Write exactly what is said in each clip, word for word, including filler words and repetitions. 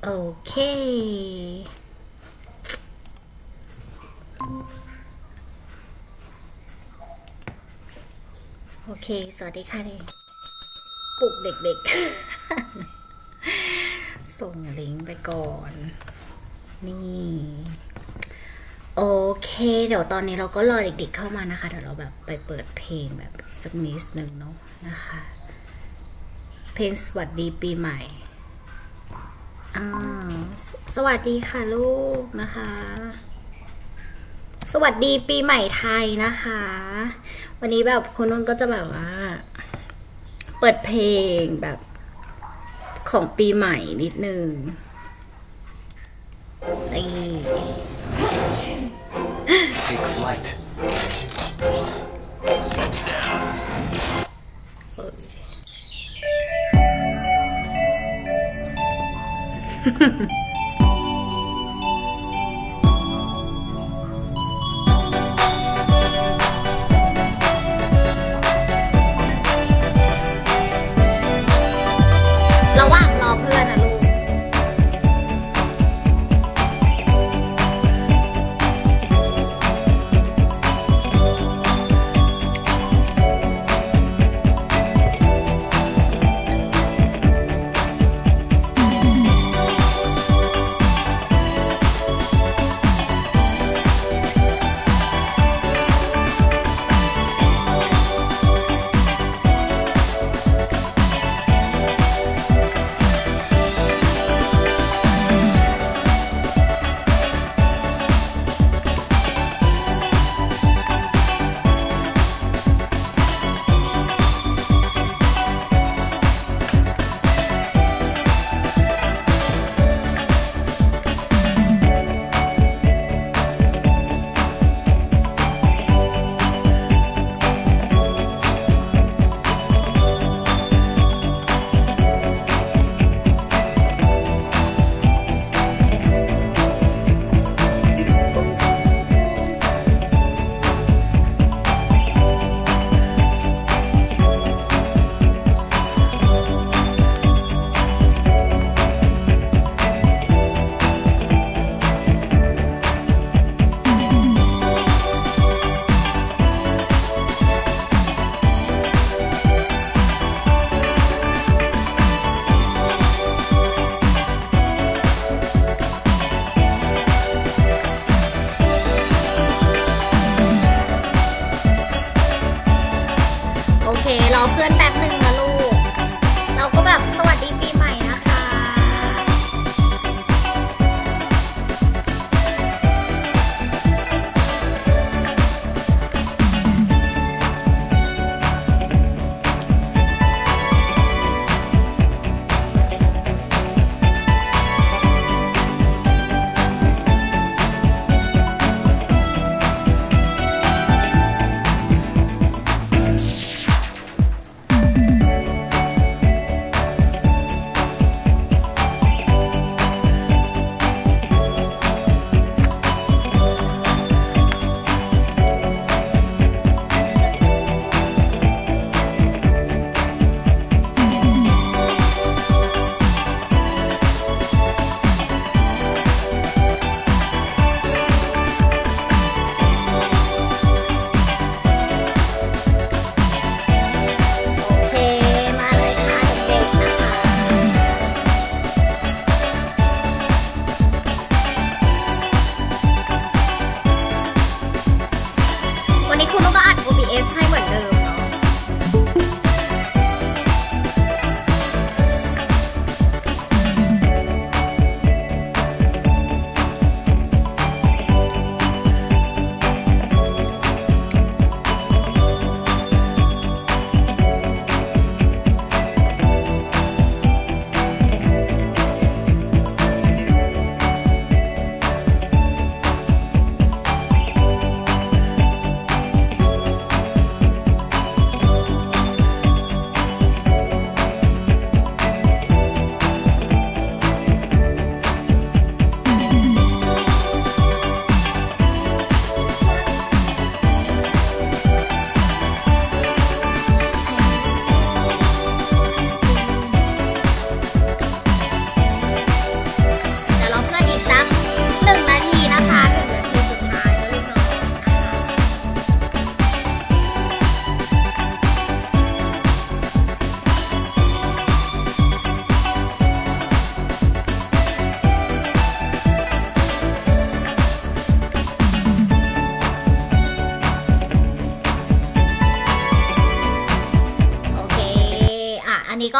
โอเคโอเคสวัสดีค่ะเด็กปลุกเด็กๆส่งลิงก์ไปก่อนนี่โอเคเดี๋ยวตอนนี้เราก็รอเด็กๆเข้ามานะคะเดี๋ยวเราแบบไปเปิดเพลงแบบสักนิดนึงเนาะนะคะเพลงสวัสดีปีใหม่อ่าสวัสดีค่ะลูกนะคะสวัสดีปีใหม่ไทยนะคะวันนี้แบบคุณนุ่นก็จะแบบว่าเปิดเพลงแบบของปีใหม่นิดนึงนี่ Take flight. Smoke's down. ระหว่างรอเพื่อนนะลูก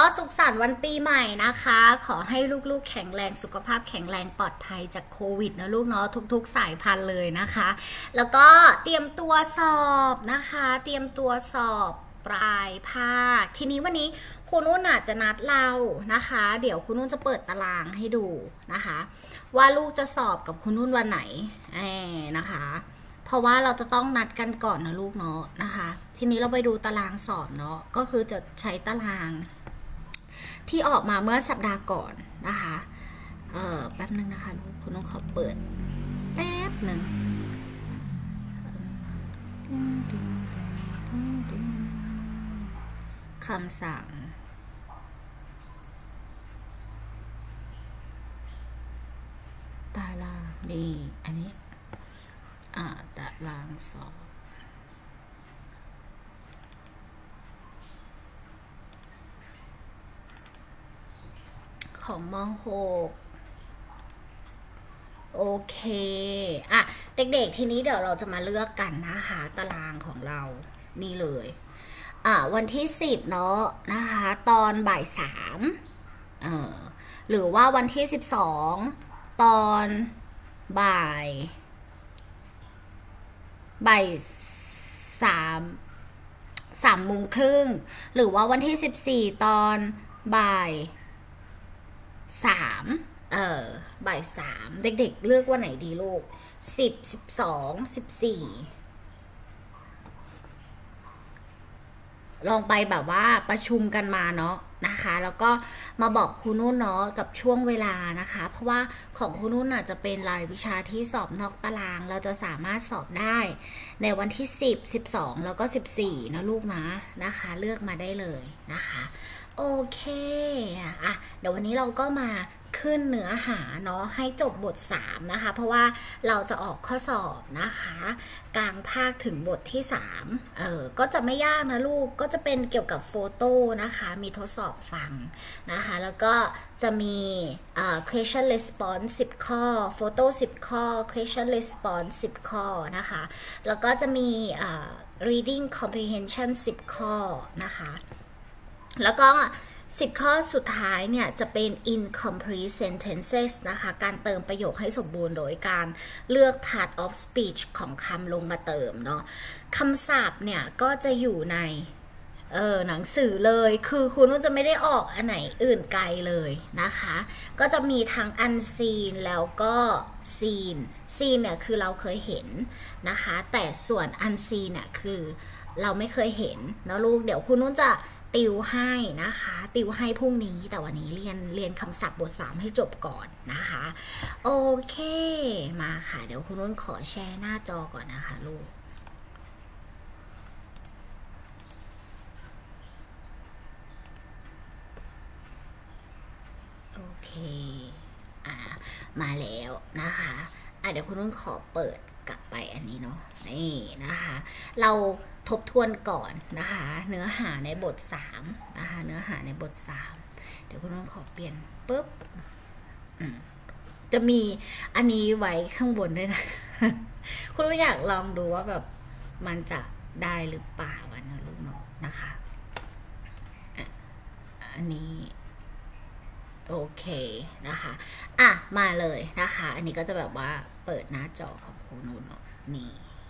สุขสันต์วันปีใหม่นะคะขอให้ลูกๆแข็งแรงสุขภาพแข็งแรงปลอดภัยจากโควิดนะลูกเนาะทุกๆสายพันธุ์เลยนะคะแล้วก็เตรียมตัวสอบนะคะเตรียมตัวสอบปลายภาคทีนี้วันนี้คุณนุ่นอาจจะนัดเรานะคะเดี๋ยวคุณนุ่นจะเปิดตารางให้ดูนะคะว่าลูกจะสอบกับคุณนุ่นวันไหนแอบนะคะเพราะว่าเราจะต้องนัดกันก่อนนะลูกเนาะนะคะทีนี้เราไปดูตารางสอบเนาะก็คือจะใช้ตารางที่ออกมาเมื่อสัปดาห์ก่อนนะคะเออแป๊บนึงนะคะลูกคุณต้องขอเปิดแป๊บหนึ่งคำสั่งตารางนี่อันนี้อ่าตารางสอบของม.หกโอเคอ่ะเด็กๆทีนี้เดี๋ยวเราจะมาเลือกกันนะคะตารางของเรานี่เลยอ่ะวันที่สิบเนาะนะคะตอนบ่ายสามเออหรือว่าวันที่สิบสองตอนบ่ายบ่ายสามสามโมงครึ่งหรือว่าวันที่สิบสี่ตอนบ่ายสามเออบ่ายสามเด็กๆเลือกว่าไหนดีลูกสิบสิบสองสิบสี่ลองไปแบบว่าประชุมกันมาเนาะนะคะแล้วก็มาบอกครูนุ่นเนาะกับช่วงเวลานะคะเพราะว่าของครูนุ่นอาจจะเป็นรายวิชาที่สอบนอกตารางเราจะสามารถสอบได้ในวันที่สิบ สิบสองแล้วก็สิบสี่นะลูกนะนะคะเลือกมาได้เลยนะคะโอเคอ่ะเดี๋ยววันนี้เราก็มาขึ้นเนื้อหาเนาะให้จบบทสามนะคะเพราะว่าเราจะออกข้อสอบนะคะกลางภาคถึงบทที่สามเออก็จะไม่ยากนะลูกก็จะเป็นเกี่ยวกับโฟโต้นะคะมีทดสอบฟังนะคะแล้วก็จะมีอ่า question response สิบข้อ photo สิบข้อ question response สิบข้อนะคะแล้วก็จะมีอ่า reading comprehension สิบข้อนะคะแล้วก็สิบข้อสุดท้ายเนี่ยจะเป็น incomplete sentences นะคะการเติมประโยคให้สมบูรณ์โดยการเลือก part of speech ของคำลงมาเติมเนาะคำศัพท์เนี่ยก็จะอยู่ในเออหนังสือเลยคือคุณนุ่นจะไม่ได้ออกอันไหนอื่นไกลเลยนะคะก็จะมีทั้ง unseen แล้วก็ seen seen เนี่ยคือเราเคยเห็นนะคะแต่ส่วน unseen เนี่ยคือเราไม่เคยเห็นนะลูกเดี๋ยวคุณนุ่นจะติวให้นะคะติวให้พรุ่งนี้แต่วันนี้เรียนเรียนคำศัพท์บทสามให้จบก่อนนะคะโอเคมาค่ะเดี๋ยวคุณนุ่นขอแชร์หน้าจอก่อนนะคะลูกโอเคอ่ามาแล้วนะคะอ่ะเดี๋ยวคุณนุ่นขอเปิดกลับไปอันนี้เนาะนี่นะคะเราทบทวนก่อนนะคะเนื้อหาในบทสามนะคะเนื้อหาในบทสามเดี๋ยวคุณนุ่นขอเปลี่ยนปุ๊บจะมีอันนี้ไว้ข้างบนด้วยนะ คุณนุ่นอยากลองดูว่าแบบมันจะได้หรือเปล่าวันนะลูกเนาะนะคะอันนี้โอเคนะคะอ่ะมาเลยนะคะอันนี้ก็จะแบบว่าเปิดหน้าจอของคุณนุ่นเนาะนี่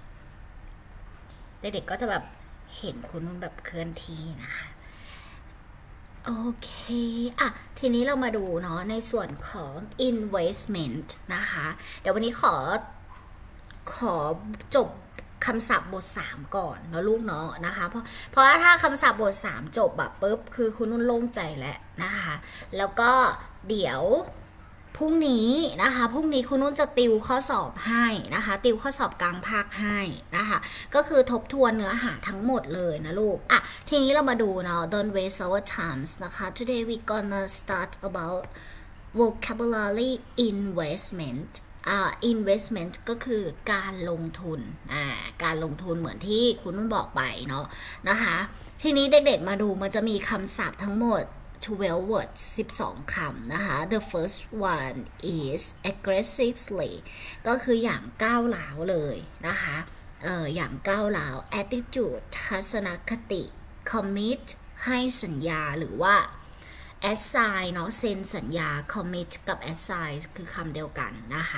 เด็กๆก็จะแบบเห็นคุณนุ่นแบบเคลื่อนที่นะคะโอเคอ่ะทีนี้เรามาดูเนาะในส่วนของ investment นะคะเดี๋ยววันนี้ขอขอจบคำศัพท์บทสามก่อนเนาะลูกเนาะนะคะเพราะเพราะถ้าคำศัพท์บทสามจบแบบปุ๊บคือคุณนุ่นโล่งใจแล้วนะคะแล้วก็เดี๋ยวพรุ่งนี้นะคะพรุ่งนี้คุณนุ่นจะติวข้อสอบให้นะคะติวข้อสอบกลางภาคให้นะคะก็คือทบทวนเนื้อหาทั้งหมดเลยนะลูกอ่ะทีนี้เรามาดูเนาะ don't waste our times นะคะ today we gonna start about vocabulary investment อ่า investment ก็คือการลงทุนอ่าการลงทุนเหมือนที่คุณนุ่นบอกไปเนาะนะคะทีนี้เด็กๆมาดูมันจะมีคำศัพท์ทั้งหมดtwelve words สิบสองคำนะคะ the first one is aggressively ก็คืออย่างก้าวร้าวเลยนะคะเอออย่างก้าวร้าว attitude ทัศนคติ commit ให้สัญญาหรือว่า assign เนาะเซ็นสัญญา commit กับ assign คือคำเดียวกันนะคะ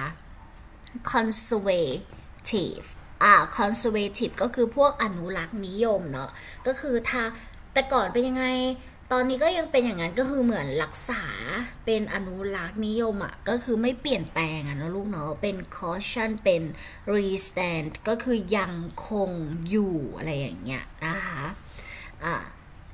conservative อ่า conservative ก็คือพวกอนุรักษ์นิยมเนาะก็คือถ้าแต่ก่อนเป็นยังไงตอนนี้ก็ยังเป็นอย่างนั้นก็คือเหมือนรักษาเป็นอนุรักษ์นิยมอ่ะก็คือไม่เปลี่ยนแปลงอ่ะนะลูกเนาะเป็น caution เป็น restand ก็คือยังคงอยู่อะไรอย่างเงี้ยนะคะอ่า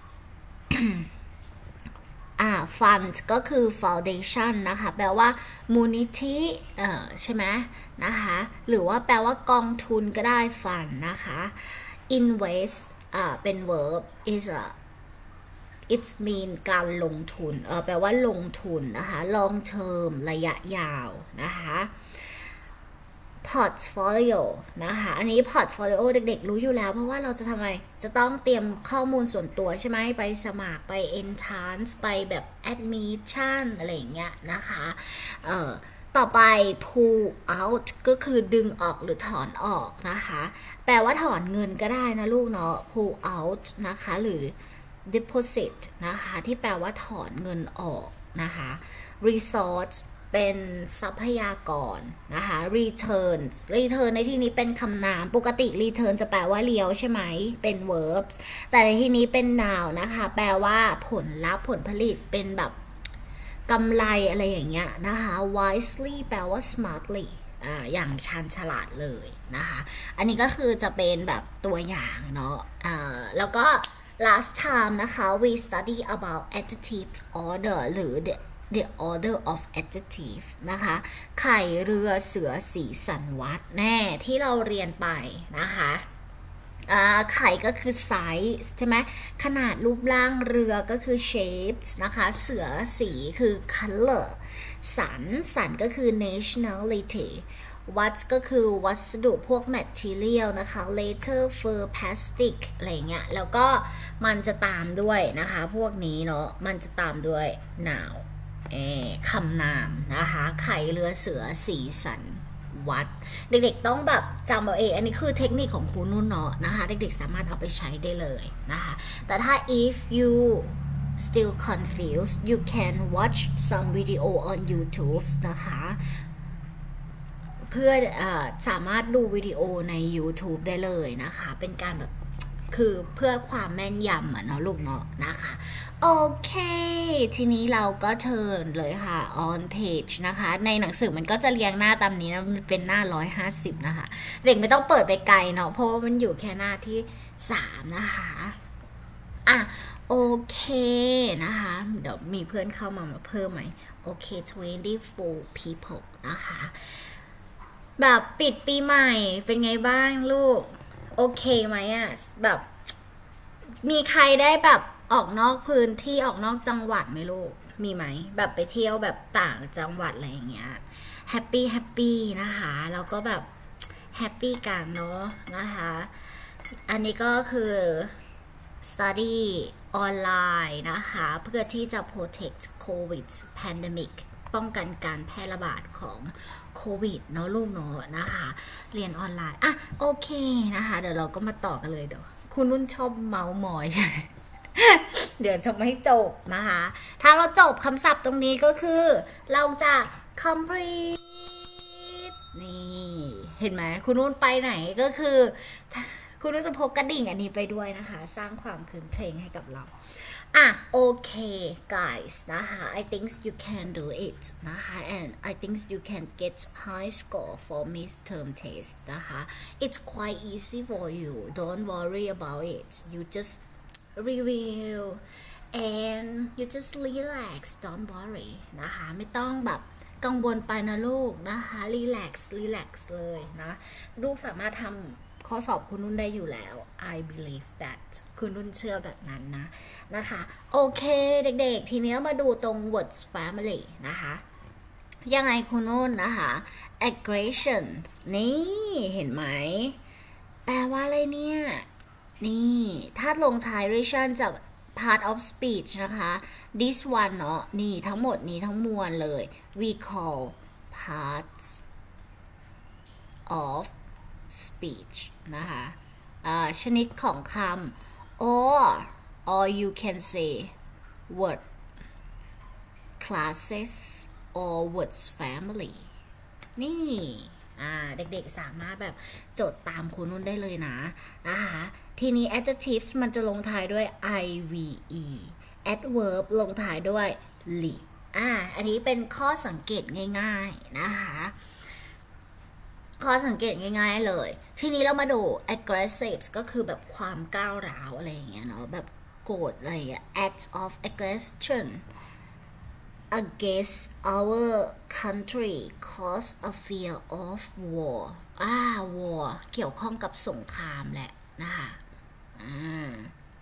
อ่า fund ก็คือ foundation นะคะแปลว่ามูลนิธิเอ่อใช่ไหมนะคะหรือว่าแปลว่ากองทุนก็ได้ fund นะคะ invest อ่าเป็น verb is a it's mean การลงทุนเออแปลว่าลงทุนนะคะ long term ระยะยาวนะคะ portfolio นะคะอันนี้ portfolio เด็กๆรู้อยู่แล้วเพราะว่าเราจะทำไมจะต้องเตรียมข้อมูลส่วนตัวใช่ไหมไปสมัครไป entrance ไปแบบ admission อะไรอย่างเงี้ยนะคะเอ่อต่อไป pull out ก็คือดึงออกหรือถอนออกนะคะแปลว่าถอนเงินก็ได้นะลูกเนาะ pull out นะคะหรือ deposit นะคะที่แปลว่าถอนเงินออกนะคะ resource เป็นทรัพยากรนะคะ return return ในที่นี้เป็นคำนามปกติ return จะแปลว่าเลี้ยวใช่ไหมเป็น verbs แต่ในที่นี้เป็น noun นะคะแปลว่าผลลัพธ์ผลผลิตเป็นแบบกำไรอะไรอย่างเงี้ยนะคะ wisely แปลว่า smartly อ่าอย่างชาญฉลาดเลยนะคะอันนี้ก็คือจะเป็นแบบตัวอย่างเนาะอ่าแล้วก็ last time นะคะ we study about adjective order หรือ the the order of adjective นะคะไข่เรือเสือสีสันวัดแน่ที่เราเรียนไปนะคะไข่ก็คือ size ใช่ไหมขนาดรูปร่างเรือก็คือ shapes นะคะเสือสีคือ color สันสันก็คือ nationality วัดก็คือวัสดุพวก material นะคะ leather fur plastic อะไรเงี้ยแล้วก็มันจะตามด้วยนะคะพวกนี้เนาะมันจะตามด้วย noun คำนามนะคะไข่เรือเสือสีสันวัดเด็กๆต้องแบบจำเอาเองอันนี้คือเทคนิคของครูนุ่นเนาะนะคะเด็กๆสามารถเอาไปใช้ได้เลยนะคะแต่ถ้า if you still confused you can watch some video on YouTube นะคะเพื่ออสามารถดูวิดีโอใน YouTube ได้เลยนะคะเป็นการแบบคือเพื่อความแม่นยำอ่ะเนาะลูกเนาะนะคะโอเคทีนี้เราก็เทิร์นเลยค่ะ on page นะคะในหนังสือมันก็จะเรียงหน้าตามนี้นะมันเป็นหน้าหนึ่งร้อยห้าสิบนะคะเด็กไม่ต้องเปิดไปไกลเนาะเพราะว่ามันอยู่แค่หน้าที่สามนะคะอ่ะโอเคนะคะเดี๋ยวมีเพื่อนเข้ามามาเพิ่มไหมโอเคtwenty-four people นะคะแบบปิดปีใหม่เป็นไงบ้างลูกโอเคไหมอ่ะแบบมีใครได้แบบออกนอกพื้นที่ออกนอกจังหวัดไหมลูกมีไหมแบบไปเที่ยวแบบต่างจังหวัดอะไรอย่างเงี้ยแฮปปี้แฮปปี้นะคะแล้วก็แบบแฮปปี้กันเนาะนะคะอันนี้ก็คือ study ออนไลน์นะคะเพื่อที่จะ protect COVID pandemic ป้องกันการแพร่ระบาดของโควิดเนาะลูกเนาะนะคะเรียนออนไลน์อ่ะโอเคนะคะเดี๋ยวเราก็มาต่อกันเลยเดี๋ยวคุณนุ่นชอบเมาส์มอยใช่ไหม เดี๋ยวจะไม่จบนะคะถ้าเราจบคำศัพท์ตรงนี้ก็คือเราจะ complete นี่เห็นไหมคุณนุ่นไปไหนก็คือคุณนุ่นจะพกกระดิ่งอันนี้ไปด้วยนะคะสร้างความคืนเครงให้กับเราอ่ะโอเค guys นะคะ I think you can do it นะคะ and I think you can get high score for midterm test นะคะ it's quite easy for you don't worry about it you just review and you just relax don't worry นะคะไม่ต้องแบบกังวลไปนะลูกนะคะ relax relax เลยนะลูกสามารถทำข้อสอบคุณนุ่นได้อยู่แล้ว I believe that คุณนุ่นเชื่อแบบนั้นนะนะคะโอเคเด็กๆทีนี้มาดูตรง words family นะคะยังไงคุณนุ่นนะคะ aggressions นี่เห็นไหมแปลว่าอะไรเนี่ยนี่ถ้าลงท้าย ration จาก part of speech นะคะ this one เนาะนี่ทั้งหมดนี้ทั้งมวลเลย we call parts of speech นะคะชนิดของคำ or or you can say word classes or words family นี่อ่าเด็กๆสามารถแบบจดตามคุณนุ่นได้เลยนะนะคะทีนี้ adjectives มันจะลงท้ายด้วย ive adverb ลงท้ายด้วย li อ่าอันนี้เป็นข้อสังเกตง่ายๆนะคะข้อสังเกตง่ายๆเลยทีนี้เรามาดู aggressive ก็คือแบบความก้าวร้าวอะไรอย่างเงี้ยเนาะแบบโกรธอะไรอย่างเงี้ย acts of aggression against our country cause a fear of war อ่า war เกี่ยวข้องกับสงครามแหละนะคะอ่า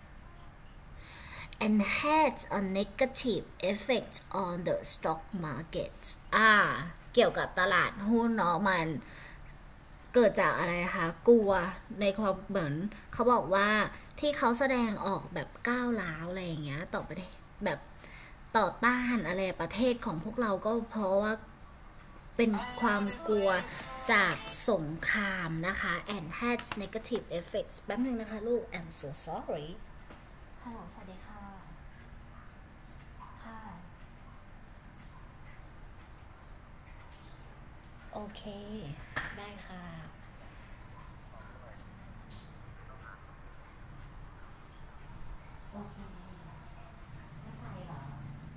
and had a negative effect on the stock market อ่าเกี่ยวกับตลาดหุ้นเนาะมันเกิดจากอะไรคะกลัวในความเหมือนเขาบอกว่าที่เขาแสดงออกแบบก้าวร้าวอะไรอย่างเงี้ยต่อประเทศแบบต่อต้านอะไรประเทศของพวกเราก็เพราะว่าเป็นความกลัวจากสงครามนะคะ and has negative effects แป๊บนึงนะคะลูก I'm so sorry ฮัลโหลสวัสดีค่ะค่ะโอเคได้ค่ะโอเคจะใส่เหรอ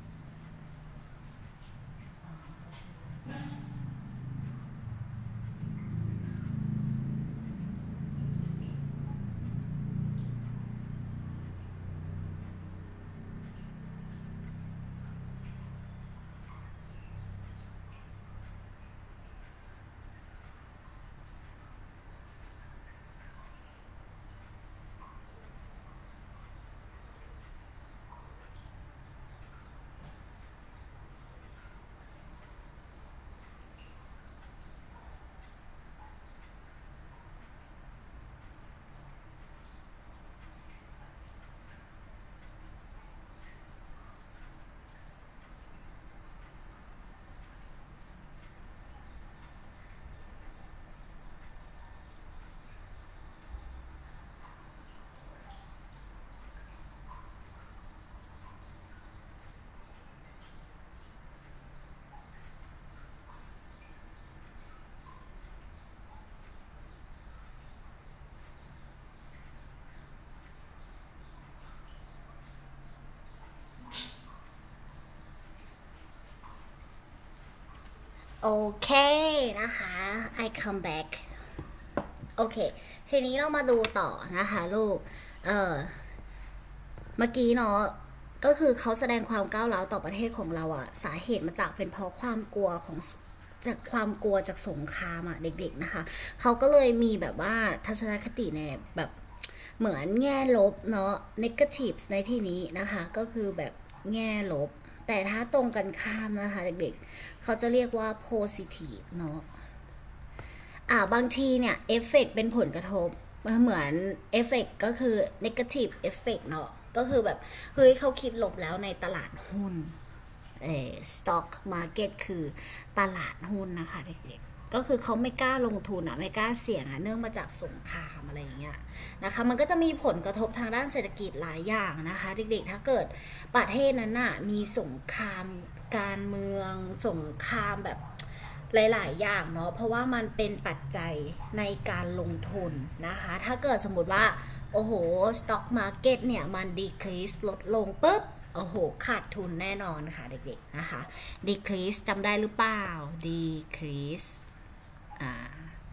โอเคนะคะ I come back โอเคทีนี้เรามาดูต่อนะคะลูกเออเมื่อกี้เนาะก็คือเขาแสดงความก้าวร้าวต่อประเทศของเราอะสาเหตุมาจากเป็นเพราะความกลัวของจากความกลัวจากสงครามอะเด็กๆนะคะเขาก็เลยมีแบบว่าทัศนคติในแบบเหมือนแง่ลบเนาะ negatives ในที่นี้นะคะก็คือแบบแง่ลบแต่ถ้าตรงกันข้ามนะคะเด็กๆเขาจะเรียกว่า positive เนาะอ่าบางทีเนี่ยเอฟเฟกต์เป็นผลกระทบเหมือนเอฟเฟกต์ก็คือ negative effect เนาะก็คือแบบเฮ้ยเขาคิดลบแล้วในตลาดหุ้นเอ่อ stock market คือตลาดหุ้นนะคะเด็กๆก็คือเขาไม่กล้าลงทุนอ่ะไม่กล้าเสี่ยงอ่ะเนื่องมาจากสงครามอะไรอย่างเงี้ยนะคะมันก็จะมีผลกระทบทางด้านเศรษฐกิจหลายอย่างนะคะเด็กๆถ้าเกิดประเทศนั้นน่ะมีสงครามการเมืองสงครามแบบหลายๆอย่างเนาะเพราะว่ามันเป็นปัจจัยในการลงทุนนะคะถ้าเกิดสมมติว่าโอ้โห stock market เนี่ยมัน decrease ลดลงปุ๊บโอ้โหขาดทุนแน่นอนค่ะเด็กๆนะคะ decrease จำได้หรือเปล่า decrease อ่า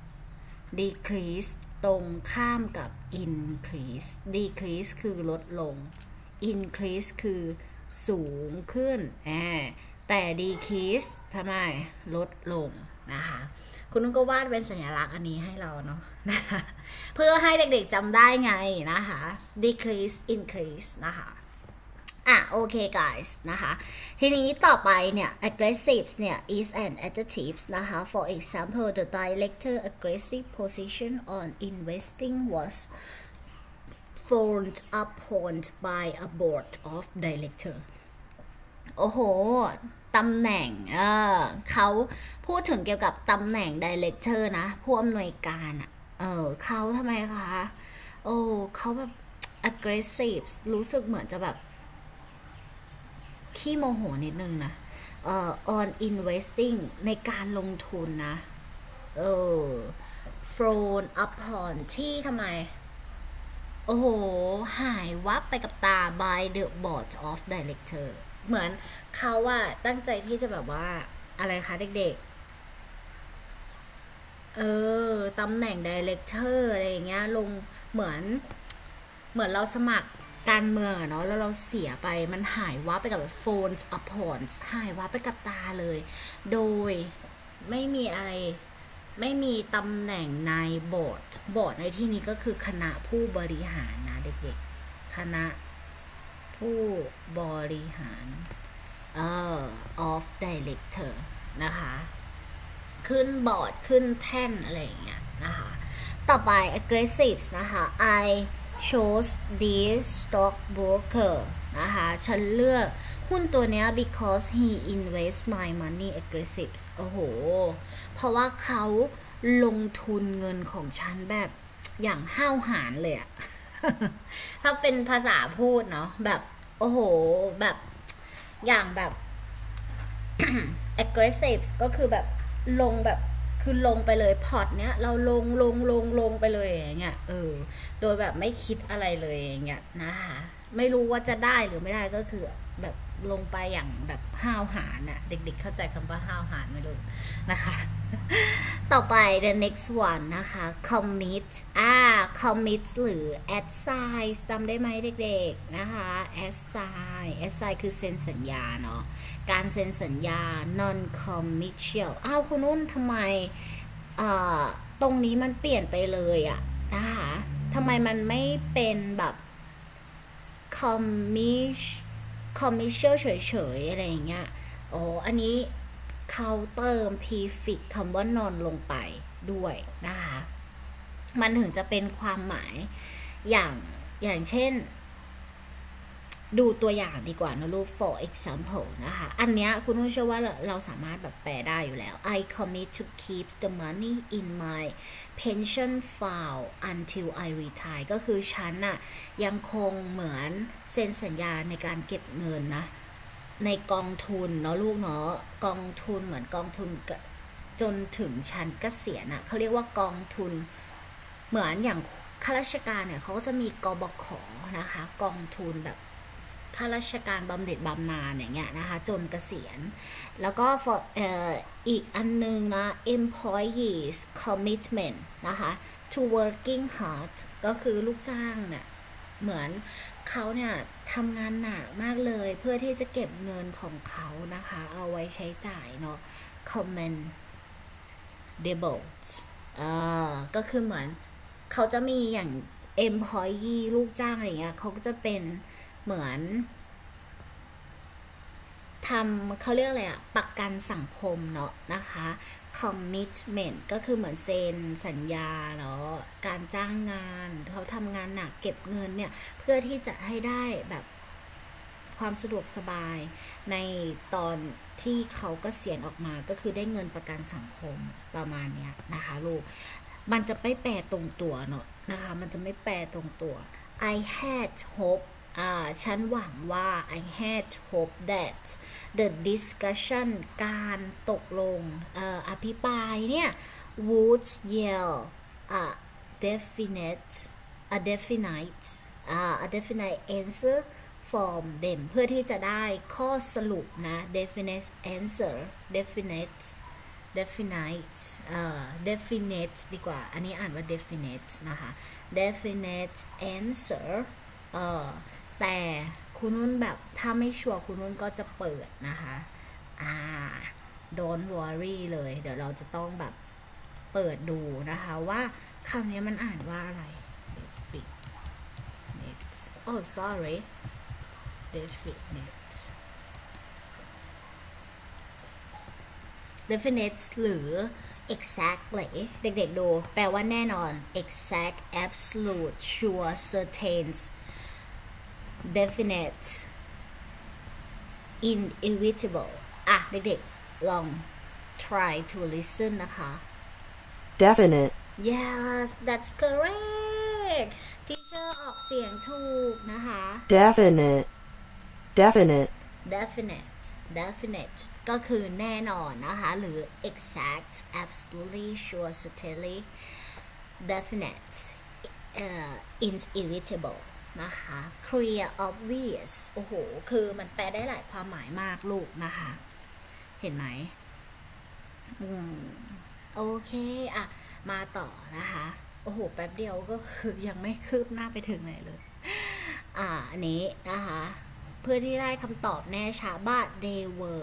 decrease ตรงข้ามกับ increase decrease คือลดลง increase คือสูงขึ้นแอบแต่ decrease ทำไมลดลงนะคะคุณนุ่นก็วาดเป็นสัญลักษณ์อันนี้ให้เราเนาะนะคะเพื่อให้เด็กๆจำได้ไงนะคะ decrease increase นะคะอ่ะโอเค guys นะคะทีนี้ต่อไปเนี่ย aggressive เนี่ย is an adjective นะคะ for example the director aggressive position on investing was frowned upon by a board of director โอ้โหตำแหน่งเออเขาพูดถึงเกี่ยวกับตำแหน่ง director นะผู้อำนวยการอ่ะเออเขาทำไมคะโอ้เขาแบบ aggressive รู้สึกเหมือนจะแบบขี้โมโหนิดนึงนะเอ่อ on investing ในการลงทุนนะเออ frown upon ที่ทำไมโอ้โหหายวับไปกับตา by the board of director เหมือนเขาว่าตั้งใจที่จะแบบว่าอะไรคะเด็กๆเออตำแหน่ง director อะไรอย่างเงี้ยลงเหมือนเหมือนเราสมัครการเมืองอะเนาะแล้วเราเสียไปมันหายวับไปกับ phones upon หายวับไปกับตาเลยโดยไม่มีอะไรไม่มีตำแหน่งในบอร์ดบอร์ดในที่นี้ก็คือคณะผู้บริหารนะเด็กๆคณะผู้บริหารเอ่อ of director นะคะขึ้นบอร์ดขึ้นแท่นอะไรอย่างเงี้ยนะคะต่อไป aggressive นะคะ I chose this stockbroker นะคะฉันเลือกหุ้นตัวเนี้ย because he invest my money aggressive โอ้โหเพราะว่าเขาลงทุนเงินของฉันแบบอย่างห้าวหาญเลยอะ ถ้าเป็นภาษาพูดเนาะแบบโอ้โหแบบอย่างแบบ aggressive ก็คือแบบลงแบบคือลงไปเลยพอร์ตเนี้ยเราลงลงลงลงไปเลยอย่างเงี้ยเออโดยแบบไม่คิดอะไรเลยอย่างเงี้ยนะคะไม่รู้ว่าจะได้หรือไม่ได้ก็คือแบบลงไปอย่างแบบห้าวหาญอะเด็กๆเข้าใจคำว่าห้าวหาญไหมลูกนะคะต่อไป the next one นะคะ commit อ่า commit หรือ assign จำได้ไหมเด็กๆนะคะ assign assign คือเซ็นสัญญาเนาะการเซ็นสัญญา non commercial อ้าวคุณนุ่นทำไมตรงนี้มันเปลี่ยนไปเลยอะนะคะทำไมมันไม่เป็นแบบ commercial commercial เฉยๆอะไรอย่างเงี้ยอ๋ออันนี้เขาเติม prefix คำว่า non ลงไปด้วยนะคะมันถึงจะเป็นความหมายอย่างอย่างเช่นดูตัวอย่างดีกว่านะลูก for example นะคะอันเนี้ยคุณผู้ชมว่าเราสามารถแบบแปลได้อยู่แล้ว I commit to keep the money in my pension fund until I retire ก็คือฉันน่ะยังคงเหมือนเซ็นสัญญาในการเก็บเงินนะในกองทุนเนาะลูกเนาะกองทุนเหมือนกองทุนจนถึงชั้นเกษียณอะเขาเรียกว่ากองทุนเหมือนอย่างข้าราชการเนี่ยเขาก็จะมีกบข.นะคะกองทุนแบบข้าราชการบำเหน็จบำนาญอย่างเงี้ยนะคะจนเกษียณแล้วก็ for เอ่ออีกอันนึงนะ employees commitment นะคะ to working hard ก็คือลูกจ้างเนี่ยเหมือนเขาเนี่ยทำงานหนักมากเลยเพื่อที่จะเก็บเงินของเขานะคะเอาไว้ใช้จ่ายเนาะ commendable อ่าก็คือเหมือนเขาจะมีอย่าง employee ลูกจ้างอะไรเงี้ยเขาก็จะเป็นเหมือนทำเขาเรียกอะไรอะประกันสังคมเนาะนะคะ commitment ก็คือเหมือนเซ็นสัญญาเนาะการจ้างงานเขาทำงานหนักเก็บเงินเนี่ยเพื่อที่จะให้ได้แบบความสะดวกสบายในตอนที่เขาเกษียณออกมาก็คือได้เงินประกันสังคมประมาณเนี้ยนะคะลูกมันจะไม่แปลตรงตัวเนาะนะคะมันจะไม่แปลตรงตัว I had hopeอ่าฉันหวังว่า I had hope that the discussion การตกลงเอ่ออภิปรายเนี่ย would yield a definite a definite อ่า a definite answer from them เพื่อที่จะได้ข้อสรุปนะ definite answer definite definite เอ่อ definite ดีกว่าอันนี้อ่านว่า definite นะคะ definite answer เอ่อแต่คุณนุ่นแบบถ้าไม่ชัวร์คุณนุ่นก็จะเปิดนะคะอ่า don't worry เลยเดี๋ยวเราจะต้องแบบเปิดดูนะคะว่าคำนี้มันอ่านว่าอะไร definite oh sorry definite definite หรือ exactly เด็กๆดูแปลว่าแน่นอน exact absolute sure certain definite inevitable อ่ะเด็กๆลอง try to listen นะคะ definite yes that's correct teacher ออกเสียงถูกนะคะ definite definite definite definite ก็คือแน่นอนนะคะหรือ exact absolutely sure certainly definite uh, inevitable นะคะ clear obvious โอ้โหคือมันแปลได้หลายความหมายมากลูกนะคะเห็นไหมอืมโอเคอะมาต่อนะคะโอ้โหแป๊บเดียวก็คือยังไม่คืบหน้าไปถึงไหนเลยอ่าอันนี้นะคะเพื่อที่ได้คำตอบแน่ชัด but they were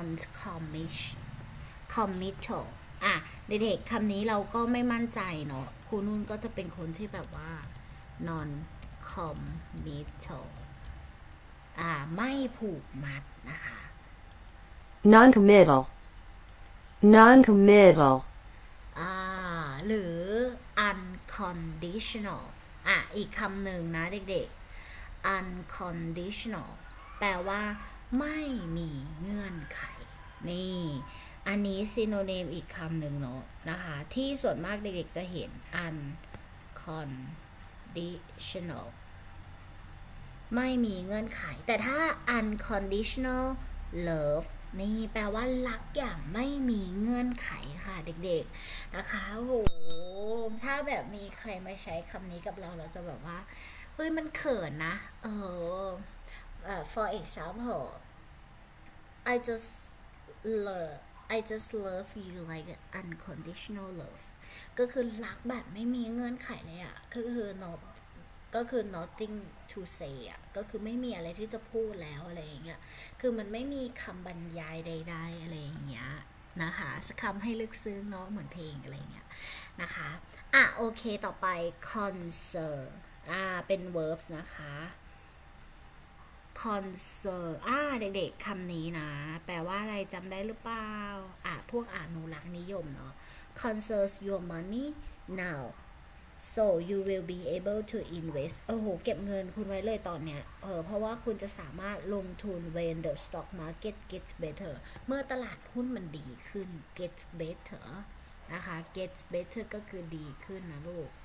non-committal อ่ะเด็กๆคำนี้เราก็ไม่มั่นใจเนาะครูนุ่นก็จะเป็นคนที่แบบว่า non committal อ่าไม่ผูกมัดนะคะ non-committal non-committal อ่าหรือ unconditional อ่ะอีกคำหนึ่งนะเด็กๆ unconditional แปลว่าไม่มีเงื่อนไขนี่อันนี้ synonym อีกคำหนึ่งเนาะนะคะที่ส่วนมากเด็กๆจะเห็น unconditional ไม่มีเงื่อนไขแต่ถ้า unconditional love นี่แปลว่ารักอย่างไม่มีเงื่อนไขค่ะเด็กๆนะคะโอ้โหถ้าแบบมีใครมาใช้คำนี้กับเราเราจะแบบว่าเฮ้ยมันเขินนะเออ uh, for example I just love I just love you like unconditional love ก็คือรักแบบไม่มีเงื่อนไขเลยอะก็คือ not ก็คือ nothing to say อ่ะก็คือไม่มีอะไรที่จะพูดแล้วอะไรอย่างเงี้ยคือมันไม่มีคำบรรยายใดๆอะไรอย่างเงี้ยนะคะสักคำให้ลึกซึ้งเนาะเหมือนเพลงอะไรเงี้ยนะคะอ่ะโอเคต่อไป concern อ่าเป็น verbs นะคะ concern อ่าเด็กๆคำนี้นะแปลว่าอะไรจำได้หรือเปล่าอ่ะพวกอนุรักษ์นิยมเนาะ conserve your money now so you will be able to invest โอ้โหเก็บเงินคุณไว้เลยตอนเนี้ยเออเพราะว่าคุณจะสามารถลงทุน when the stock market gets better เมื่อตลาดหุ้นมันดีขึ้น get better นะคะ get better ก็คือดีขึ้นนะลูก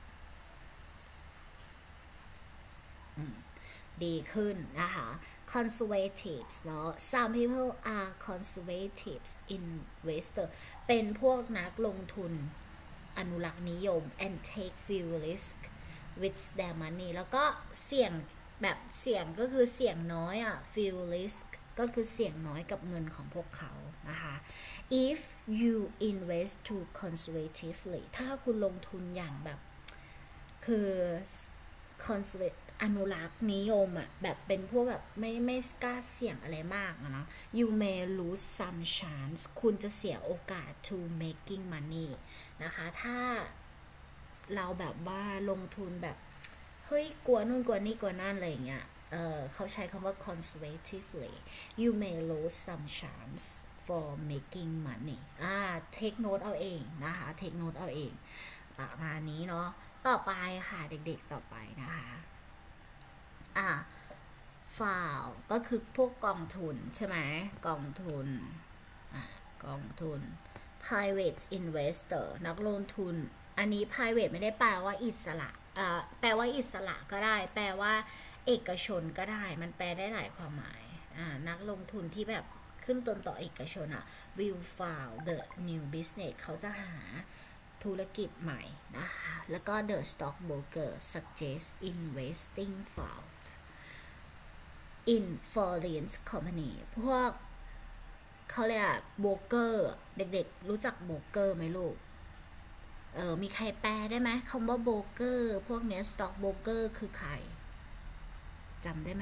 ดีขึ้นนะคะ conservatives เนาะ some people are conservatives investor เป็นพวกนักลงทุนอนุรักษ์นิยม and take few risk with their money แล้วก็เสี่ยงแบบเสี่ยงก็คือเสี่ยงน้อยอ่ะ few risk ก็คือเสี่ยงน้อยกับเงินของพวกเขานะคะ if you invest too conservatively ถ้าคุณลงทุนอย่างแบบคือ conservative อนุรักษ์นิยมอ่ะแบบเป็นพวกแบบไม่ไม่กล้าเสี่ยงอะไรมากนะ you may lose some chance คุณจะเสียโอกาส to making money นะคะถ้าเราแบบว่าลงทุนแบบเฮ้ยกลัวนู่นกลัวนี่กลัวนั่นอะไรอย่างเงี้ยเออเขาใช้คำว่า conservatively you may lose some chance for making money อ่า take note เอาเองนะคะ take note เอาเองประมาณนี้เนาะต่อไปค่ะเด็กๆต่อไปนะคะอ่า fund ก็คือพวกกองทุนใช่ไหมกองทุนอ่ากองทุนprivate investor นักลงทุนอันนี้ private ไม่ได้แปลว่าอิสระอ่าแปลว่าอิสระก็ได้แปลว่าเอกชนก็ได้มันแปลได้หลายความหมายอ่านักลงทุนที่แบบขึ้นต้นต่อเอกชนอ่ะ will found the new business เขาจะหาธุรกิจใหม่นะคะแล้วก็ the stockbroker suggest investing fund in foreign company พวกเขาเรียกโบรกเกอร์เด็กๆรู้จักโบรกเกอร์ไหมลูกเออมีใครแปลได้ไหมคำว่าโบรกเกอร์พวกเนี้ย stock broker คือใครจำได้ไหม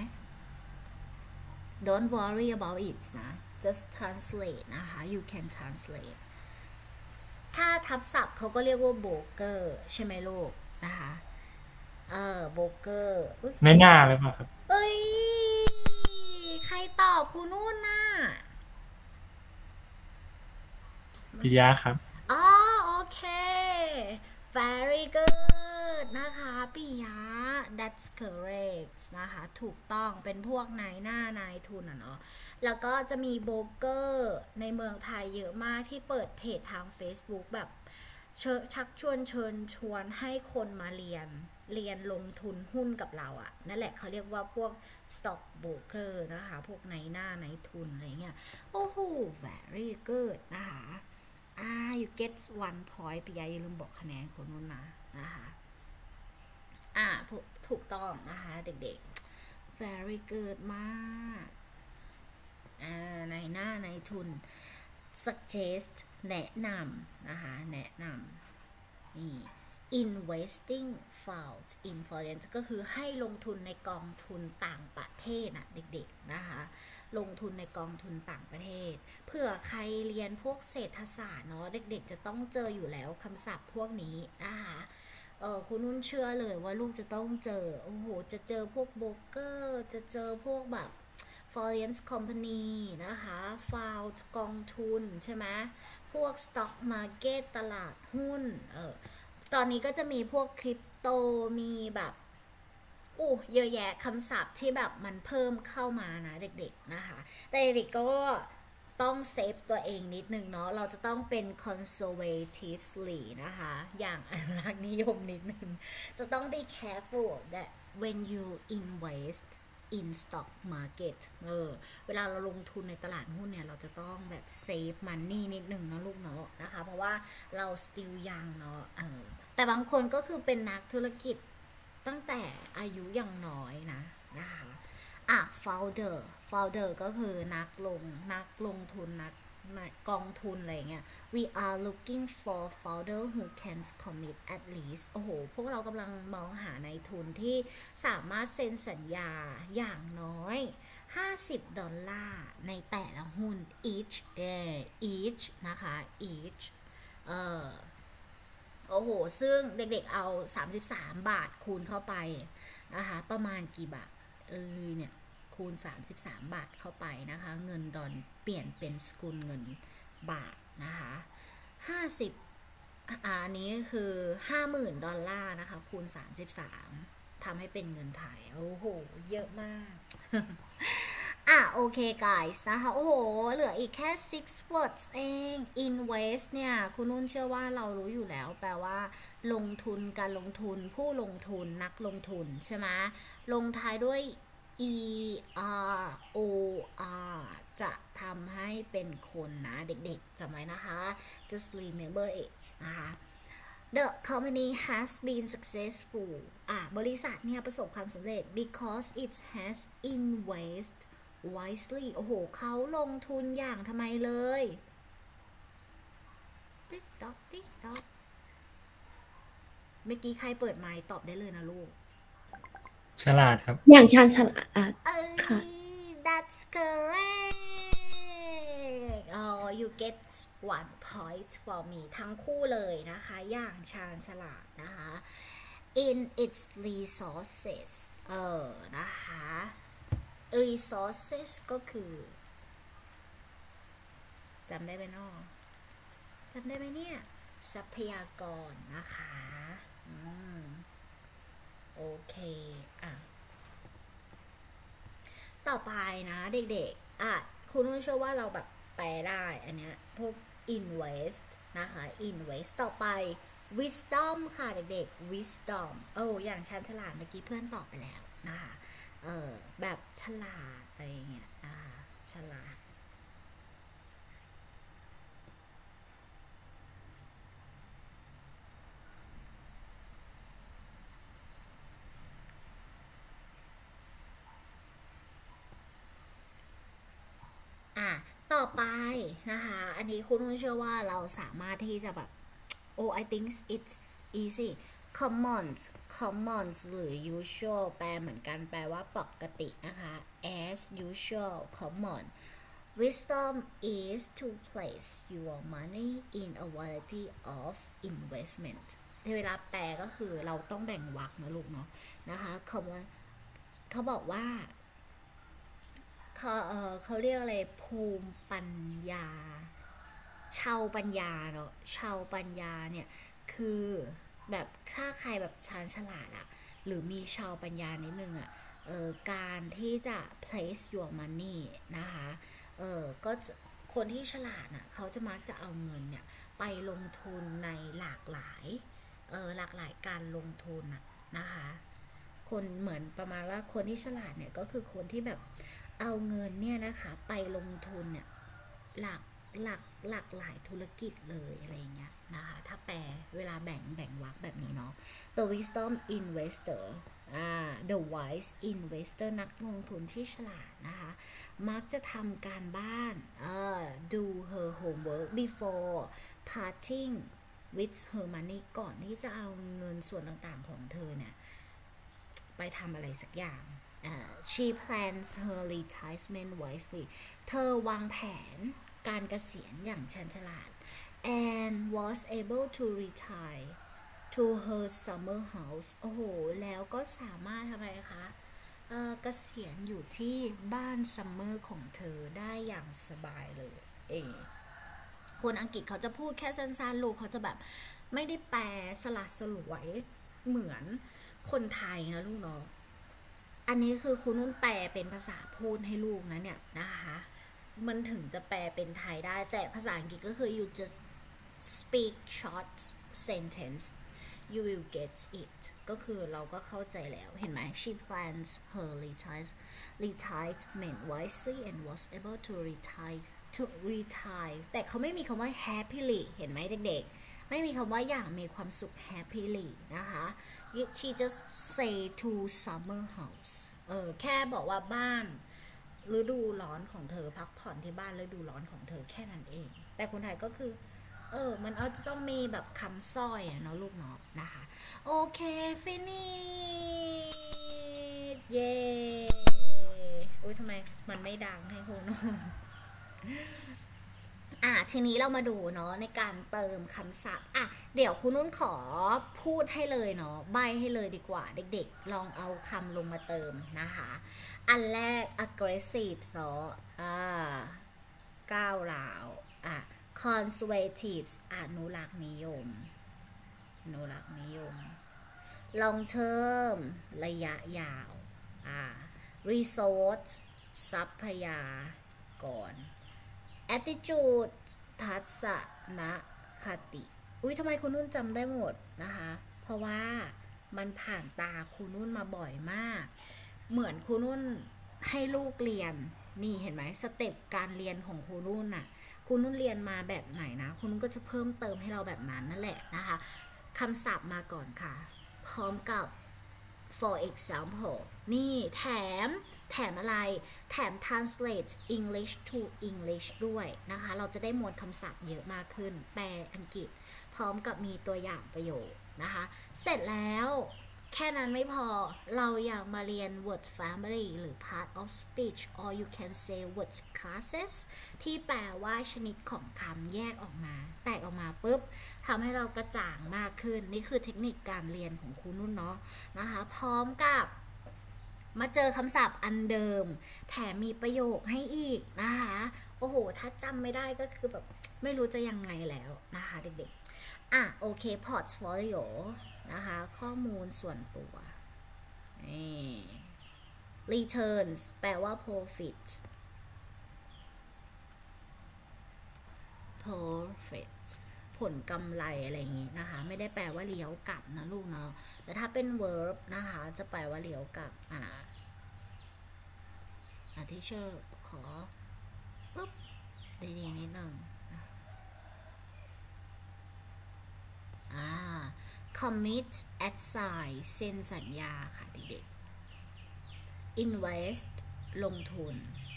don't worry about it นะ just translate นะคะ you can translate ถ้าทับศัพท์เขาก็เรียกว่าโบรกเกอร์ใช่ไหมลูกนะคะเออโบรกเกอร์ไม่น่าเลยป่ะครับเอ้ยใครตอบคุณนุ่นน่ะปิยะครับอ๋อโอเค very good นะคะปิยะ that's correct นะคะถูกต้องเป็นพวกนายหน้านายทุนอ่ะเนาะแล้วก็จะมีโบรกเกอร์ในเมืองไทยเยอะมากที่เปิดเพจทาง Facebook แบบเชิญชักชวนเชิญชวนให้คนมาเรียนเรียนลงทุนหุ้นกับเราอะนั่นแหละเขาเรียกว่าพวก stock broker นะคะพวกในหน้าในทุนอะไรเงี้ยโอ้โห very good นะคะอ่า you get one point ปียอย่าลืมบอกคะแนนคนนู้นนะนะคะอ่าถูกต้องนะคะเด็กๆ very good มากอ่าในหน้าในทุน suggest แนะนำนะคะแนะนำนี่ investing funds in foreign ก็คือให้ลงทุนในกองทุนต่างประเทศนะเด็กๆนะคะลงทุนในกองทุนต่างประเทศเผื่อใครเรียนพวกเศรษฐศาสตร์เนาะเด็กๆจะต้องเจออยู่แล้วคำศัพท์พวกนี้นะคะเออคุณนุ่นเชื่อเลยว่าลูกจะต้องเจอโอ้โหจะเจอพวกโบรกเกอร์จะเจอพวกแบบ foreign company นะคะ fund กองทุนใช่ไหมพวก stock market ตลาดหุ้นเออตอนนี้ก็จะมีพวกคริปโตมีแบบอู้เยอะแยะคำศัพท์ที่แบบมันเพิ่มเข้ามานะเด็กๆนะคะแต่เด็กก็ต้องเซฟตัวเองนิดนึงเนาะเราจะต้องเป็น conservatively นะคะอย่างอนุรักษ์นิยมนิดนึงจะต้อง be careful that when you invest in stock market เออเวลาเราลงทุนในตลาดหุ้นเนี่ยเราจะต้องแบบ save money นิดนึงนะลูกเนาะนะคะเพราะว่าเรา still young เนาะเออแต่บางคนก็คือเป็นนักธุรกิจตั้งแต่อายุยังน้อยนะนะคะอ่ะ founder founder ก็คือนักลงนักลงทุนนักกองทุนอะไรเงี้ย we are looking for founder who can commit at least โอ้โหพวกเรากำลังมองหาในทุนที่สามารถเซ็นสัญญาอย่างน้อยห้าสิบดอลลาร์ในแต่ละหุ้น each เอ่อ each นะคะ each เอ่อโอ้โหซึ่งเด็กๆเอาสามสิบสามบาทคูณเข้าไปนะคะประมาณกี่บาทเออเนี่ยคูณสามสิบสามบาทเข้าไปนะคะเงินดอลเปลี่ยนเป็นสกุลเงินบาทนะคะห้าสิบอันนี้คือห้าหมื่นดอลลาร์นะคะคูณสามสิบสามทำให้เป็นเงินไทยโอ้โหเยอะมาก อ่ะโอเค guys นะคะโอ้โหเหลืออีกแค่ six words เอง invest เนี่ยคุณนุ่นเชื่อว่าเรารู้อยู่แล้วแปลว่าลงทุนการลงทุนผู้ลงทุนนักลงทุนใช่ไหมลงท้ายด้วย e r o r จะทำให้เป็นคนนะเด็กๆจำไว้นะคะ just remember it นะคะ The company has been successful อ่ะบริษัทเนี่ยประสบความสำเร็จ because it has invest wisely โอ้โหเขาลงทุนอย่างทำไมเลยติ๊กต๊อกติ๊กต๊อกเมื่อกี้ใครเปิดไมค์ตอบได้เลยนะลูกฉลาดครับอย่างชาญฉลาดค่ะ that's correct oh you get one point for me ทั้งคู่เลยนะคะอย่างชาญฉลาดนะคะ in its resources เออนะคะ resources ก็คือจำได้ไหมน้องจำได้ไหมเนี่ยทรัพยากรนะคะอืมโอเคอ่ะต่อไปนะเด็กๆอ่ะคุณนุ่นเชื่อว่าเราแบบแปลได้อันเนี้ยพวก invest นะคะ invest ต่อไป wisdom ค่ะเด็กๆ wisdom โอ้อย่างฉันฉลาดเมื่อกี้เพื่อนตอบไปแล้วนะคะเออแบบฉลาดอะไรเงี้ยนะคะฉลาดอ่ะต่อไปนะคะอันนี้คุณนุ่นเชื่อว่าเราสามารถที่จะแบบโอ้ I think it's easy commons commons หรือ usual แปลเหมือนกันแปลว่าปกตินะคะ as usual common wisdom is to place your money in a variety of investment ในเวลาแปลก็คือเราต้องแบ่งวรรคนะลูกเนาะนะคะ common เขาบอกว่าเขาเออเขาเรียกอะไรภูมิปัญญาชาวปัญญาเนาะชาวปัญญาเนี่ยคือแบบถ้าใครแบบชาญฉลาดอะหรือมีชาวปัญญานิดนึงอะเออการที่จะ place your money นะคะเออก็คนที่ฉลาดน่ะเขาจะมักจะเอาเงินเนี่ยไปลงทุนในหลากหลายเออหลากหลายการลงทุนน่ะนะคะคนเหมือนประมาณว่าคนที่ฉลาดเนี่ยก็คือคนที่แบบเอาเงินเนี่ยนะคะไปลงทุนเนี่ยหลากหลากหลากหลายธุรกิจเลยอะไรเงี้ยนะคะถ้าแปลเวลาแบ่งแบ่งวรรคแบบนี้เนาะ The wisdom investor อ่า the wise investor นักลงทุนที่ฉลาดนะคะมักจะทำการบ้านเอ่อ do her homework before parting with her money ก่อนที่จะเอาเงินส่วนต่างๆของเธอเนี่ยไปทำอะไรสักอย่าง uh, she plans her retirement wisely เธอวางแผนการเกษียณอย่างชันฉลาด and was able to retire to her summer house โอ้โหแล้วก็สามารถทำไมคะเอ่อเกษียณอยู่ที่บ้านซัมเมอร์ของเธอได้อย่างสบายเลยเองคนอังกฤษเขาจะพูดแค่สั้นๆลูกเขาจะแบบไม่ได้แปลสลัดสลวยเหมือนคนไทยนะลูกเนาะอันนี้คือคุณนุ่นแปลเป็นภาษาพูดให้ลูกนะเนี่ยนะคะมันถึงจะแปลเป็นไทยได้แต่ภาษาอังกฤษก็คือ you just speak short sentence you will get it ก็คือเราก็เข้าใจแล้วเห็นไหม she plans her retirement wisely and was able to retire to retire แต่เขาไม่มีคำว่า happily เห็นไหมเด็กๆไม่มีคำว่าอย่างมีความสุข happily นะคะ she just say to summer house เออแค่บอกว่าบ้านฤดูร้อนของเธอพักผ่อนที่บ้านฤดูร้อนของเธอแค่นั้นเองแต่คนไทยก็คือเออมันเอาจะต้องมีแบบคำสร้อยอะเนาะลูกเนาะนะคะโอเคฟินิชเย้อุ้ยทำไมมันไม่ดังให้คุณนุ่นอ่ะทีนี้เรามาดูเนาะในการเติมคำศัพท์อ่ะเดี๋ยวคุณนุ่นขอพูดให้เลยเนาะใบให้เลยดีกว่าเด็กๆลองเอาคำลงมาเติมนะคะอันแรก aggressive เนาะอ่าก้าวร้าวอ่ะconservatives อนุรักษ์นิยมอนุรักษ์นิยม long term ระยะยาวอ่า resource ทรัพยากร attitude ทัศนคติอุ้ยทำไมคุณนุ่นจำได้หมดนะคะเพราะว่ามันผ่านตาคุณนุ่นมาบ่อยมากเหมือนคุณนุ่นให้ลูกเรียนนี่เห็นไหมสเต็ปการเรียนของคุณนุ่นน่ะคุณนุ่นเรียนมาแบบไหนนะคุณนุ่นก็จะเพิ่มเติมให้เราแบบนั้นนั่นแหละนะคะคำศัพท์มาก่อนค่ะพร้อมกับ for example นี่แถมแถมอะไรแถม translate English to English ด้วยนะคะเราจะได้มวลคำศัพท์เยอะมากขึ้นแปลอังกฤษพร้อมกับมีตัวอย่างประโยคนะคะเสร็จแล้วแค่นั้นไม่พอเราอยากมาเรียน word family หรือ part of speech or you can say word classes ที่แปลว่าชนิดของคำแยกออกมาแตกออกมาปุ๊บทำให้เรากระจ่างมากขึ้นนี่คือเทคนิคการเรียนของครูนุ่นเนาะนะคะพร้อมกับมาเจอคำศัพท์อันเดิมแถมมีประโยคให้อีกนะคะโอ้โหถ้าจำไม่ได้ก็คือแบบไม่รู้จะยังไงแล้วนะคะเด็กๆอ่ะโอเค portfolio นะคะข้อมูลส่วนตัวนี่ returns แปลว่า profit profit ผลกำไรอะไรอย่างงี้นะคะไม่ได้แปลว่าเลี้ยวกลับนะลูกเนาะแต่ถ้าเป็น verb นะคะจะแปลว่าเลี้ยวกลับอ่าอ่ะที่เชอร์ขอปุ๊บดีๆนิดนึงอ่า commit assign เซ็นสัญญาค่ะเด็กๆ invest ลงทุน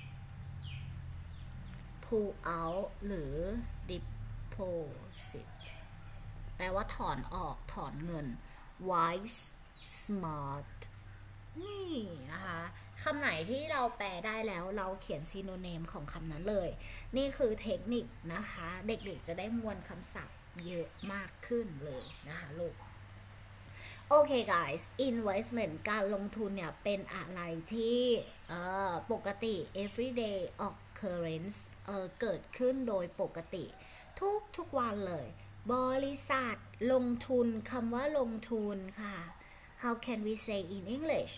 pull out หรือ deposit แปลว่าถอนออกถอนเงิน wise smart นี่นะคะคำไหนที่เราแปลได้แล้วเราเขียนซีโนเนมของคำนั้นเลยนี่คือเทคนิคนะคะเด็กๆจะได้มวลคำศัพท์เยอะมากขึ้นเลยนะคะลูกโอเค guys investment การลงทุนเนี่ยเป็นอะไรที่เอ่อปกติ everyday occurrence เอ่อเกิดขึ้นโดยปกติทุกทุกวันเลยบริษัทลงทุนคำว่าลงทุนค่ะ how can we say in English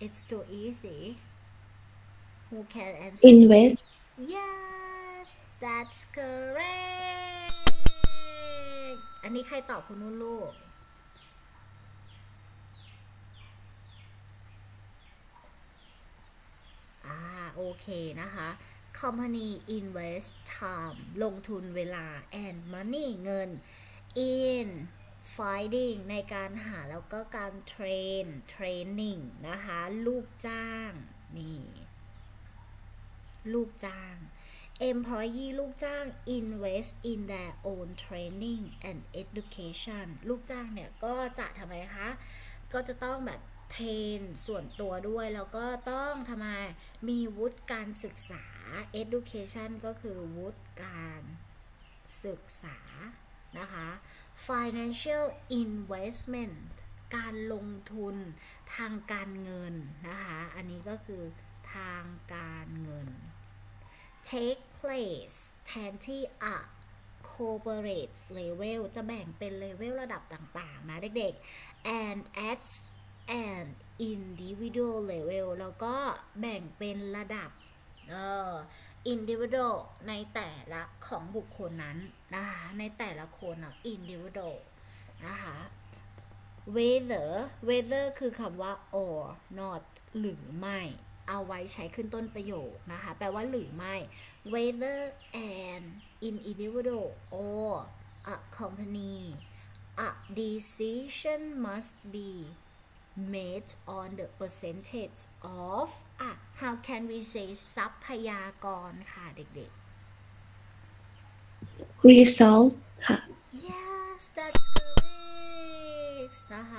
it's too easy who can answer invest yes that's correct อันนี้ใครตอบคุณนุ่นลูกอ่าโอเคนะคะ company invest time ลงทุนเวลา and money เงิน in finding ในการหาแล้วก็การเทรน training นะคะลูกจ้างนี่ลูกจ้าง employee ลูกจ้าง invest in their own training and education ลูกจ้างเนี่ยก็จะทำไมคะก็จะต้องแบบเทรนส่วนตัวด้วยแล้วก็ต้องทำไมมีวุฒิการศึกษา education ก็คือวุฒิการศึกษานะคะ financial investment การลงทุนทางการเงินนะคะอันนี้ก็คือทางการเงิน take place แทนที่ a corporate level จะแบ่งเป็นเลเวลระดับต่างๆนะเด็กๆ and at an individual level แล้วก็แบ่งเป็นระดับเอ่อ individual ในแต่ละของบุคคลนั้นนะคะในแต่ละคนอ่ะ individual นะคะ whether whether คือคำว่า or not หรือไม่เอาไว้ใช้ขึ้นต้นประโยคนะคะแปลว่าหรือไม่ whether an individual or a company a decision must be made on the percentage of อ่ะ how can we say ทรัพยากรค่ะเด็กๆ resource ค่ะ yes that's correct นะคะ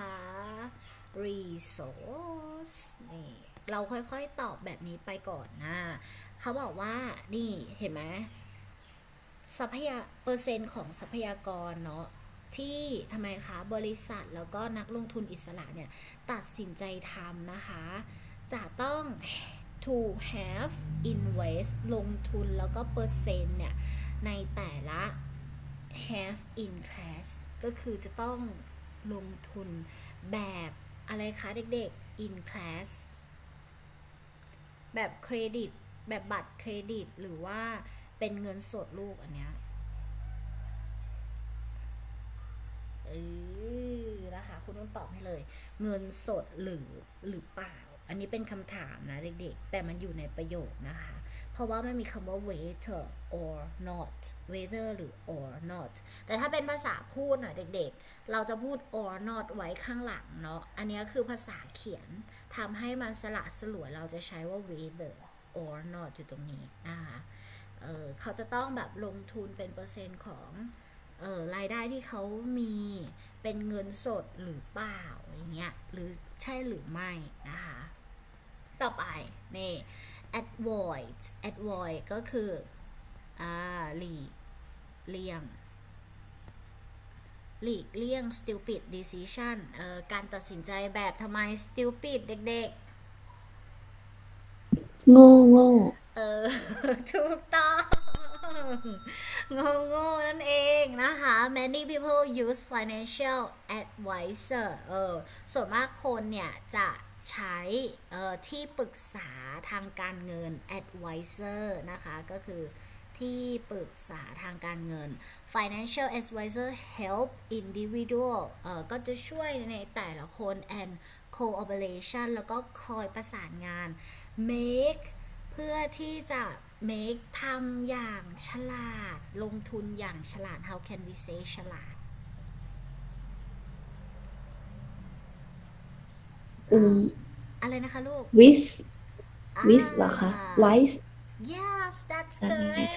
resource นี่เราค่อยๆตอบแบบนี้ไปก่อนนะเขาบอกว่านี่เห็นไหมทรัพยาเปอร์เซ็นต์ของทรัพยากรเนาะที่ทำไมคะบริษัทแล้วก็นักลงทุนอิสระเนี่ยตัดสินใจทำนะคะจะต้อง to have invest ลงทุนแล้วก็เปอร์เซ็นต์เนี่ยในแต่ละ have in class ก็คือจะต้องลงทุนแบบอะไรคะเด็กๆ in class แบบเครดิตแบบบัตรเครดิตหรือว่าเป็นเงินสดลูกอันเนี้ยเออนะคะคุณต้องตอบให้เลยเงินสดหรือหรือเปล่าอันนี้เป็นคำถามนะเด็กๆแต่มันอยู่ในประโยคนะคะเพราะว่าไม่มีคำว่า whether or not whether หรือ or not แต่ถ้าเป็นภาษาพูดนะเด็กๆเราจะพูด or not ไว้ข้างหลังเนาะอันนี้คือภาษาเขียนทำให้มันสละสลวยเราจะใช้ว่า whether or not อยู่ตรงนี้นะคะเออเขาจะต้องแบบลงทุนเป็นเปอร์เซ็นต์ของเออรายได้ที่เขามีเป็นเงินสดหรือเปล่าอย่างเงี้ยหรือใช่หรือไม่นะคะต่อไปนี่ avoid avoid ก็คืออ่าหลีกเลี่ยงหลีกเลี่ยง stupid decision เอ่อการตัดสินใจแบบทำไม stupid เด็กๆโง่โง่เออถูกต้องโง่โง่นั่นเองนะคะ many people use financial advisor เออส่วนมากคนเนี่ยจะใช้เอ่อที่ปรึกษาทางการเงิน advisor นะคะก็คือที่ปรึกษาทางการเงิน financial advisor help individual เอ่อก็จะช่วยในแต่ละคน and cooperation แล้วก็คอยประสานงาน make เพื่อที่จะ make ทำอย่างฉลาดลงทุนอย่างฉลาด how can we say ฉลาดอืมอะไรนะคะลูก wis wis เหรอคะ wise yes that's correct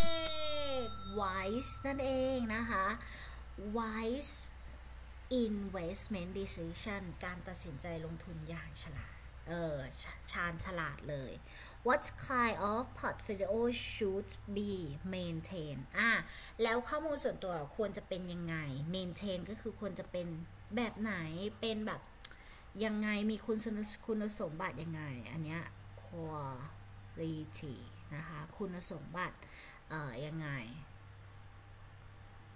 wise นั่นเองนะคะ wise investment decision การตัดสินใจลงทุนอย่างฉลาดเออชาญฉลาดเลย what kind of portfolio should be maintained อ่ะแล้วข้อมูลส่วนตัวควรจะเป็นยังไง maintain ก็คือควรจะเป็นแบบไหนเป็นแบบยังไงมีคุณคุณสมบัติยังไงอันเนี้ย quality นะคะคุณสมบัติเอ่อยังไง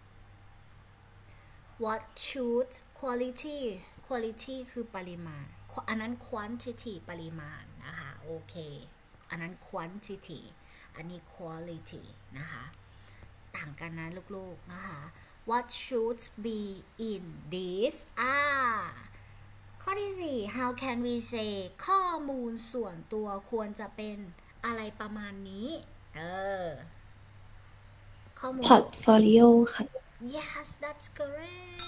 what should quality quality คือปริมาณอันนั้น quantity ปริมาณนะคะโอเคอันนั้น quantity อันนี้ quality นะคะต่างกันนะลูกๆนะคะ what should be in this อ่าข้อที่สี่ how can we say ข้อมูลส่วนตัวควรจะเป็นอะไรประมาณนี้เออข้อมูล portfolio ค่ะ yes that's correct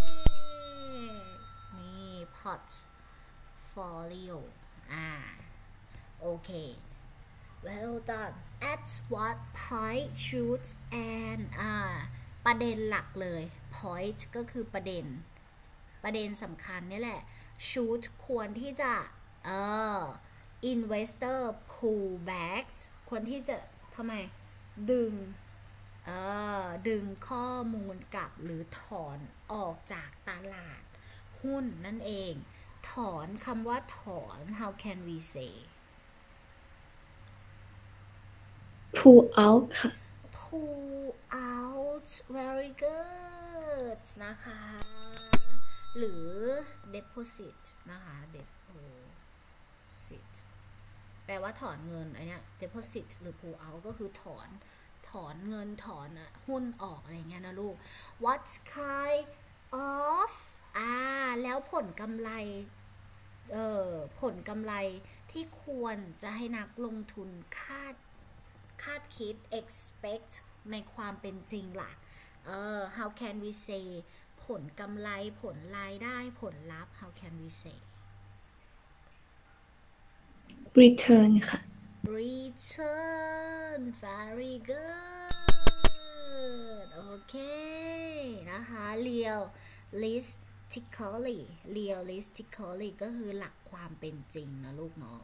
นี่ portfolio อ่าโอเค well done at what point should and อ่าประเด็นหลักเลย point ก็คือประเด็นประเด็นสำคัญนี่แหละ should ควรที่จะเออ investor pull back ควรที่จะทำไมดึงเออดึงข้อมูลกลับหรือถอนออกจากตลาดหุ้นนั่นเองถอนคำว่าถอน how can we say pull out ค่ะ pull out very good นะคะหรือ deposit นะคะ deposit แปลว่าถอนเงินอันเนี้ย deposit หรือ pull out ก็คือถอนถอนเงินถอนหุ้นออกอะไรเงี้ยนะลูก what kind of อ่าแล้วผลกำไรเอ่อผลกำไรที่ควรจะให้นักลงทุนคาดคาดคิด expect ในความเป็นจริงล่ะเออ how can we say ผลกำไรผลรายได้ผลลัพธ์ how can we say return ค่ะ return very good โอเคนะคะ realistically realistically ก็คือหลักความเป็นจริงนะลูกเนาะ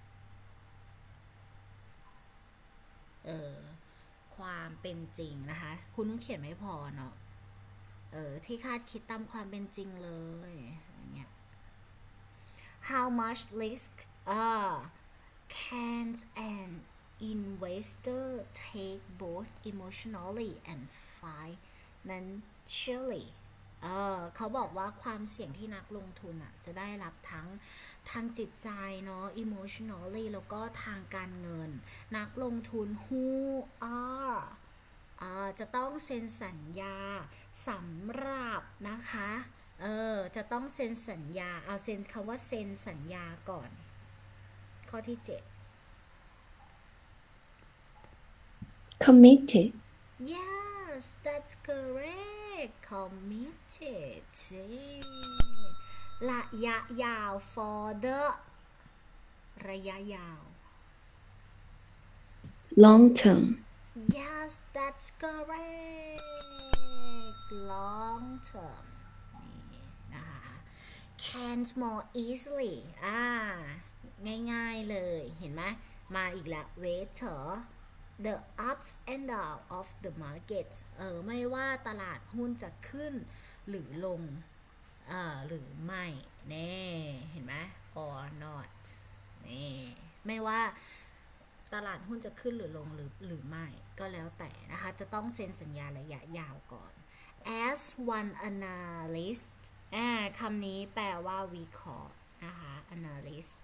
เออความเป็นจริงนะคะคุณต้องเขียนไม่พอเนาะเออที่คาดคิดตามความเป็นจริงเลยอย่างเงี้ย how much risk อ่า can an investor take both emotionally and financially เออเขาบอกว่าความเสี่ยงที่นักลงทุนอ่ะจะได้รับทั้งทางจิตใจเนาะ emotionally แล้วก็ทางการเงินนักลงทุน who are อ่าจะต้องเซ็นสัญญาสำหรับนะคะเออจะต้องเซ็นสัญญาเอาเซ็นคำว่าเซ็นสัญญาก่อนข้อที่เจ็ด committed yes that's correct committed ระยะยาว for the ระยะยาว long term yes that's correct long term นี่นะคะ can more easily อ่าง่ายๆเลยเห็นไหมมาอีกแล้ว waiter the ups and down of the market เออไม่ว่าตลาดหุ้นจะขึ้นหรือลงเอ่อหรือไม่เน่เห็นไหม or not นี่ไม่ว่าตลาดหุ้นจะขึ้นหรือลงหรือหรือไม่ก็แล้วแต่นะคะจะต้องเซ็นสัญญาระยะยาวก่อน as one analyst อ่าคำนี้แปลว่าวิเคราะห์นะคะ analyst